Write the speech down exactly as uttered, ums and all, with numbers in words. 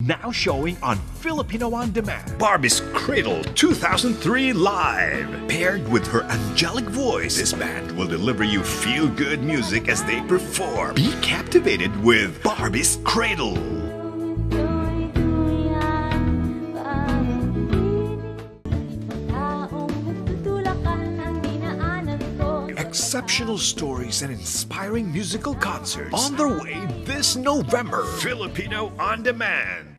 Now showing on Filipino On Demand. Barbies Cradle two thousand three Live. Paired with her angelic voice, this band will deliver you feel-good music as they perform. Be captivated with Barbies Cradle. Exceptional stories and inspiring musical concerts on their way this November. Filipino On Demand.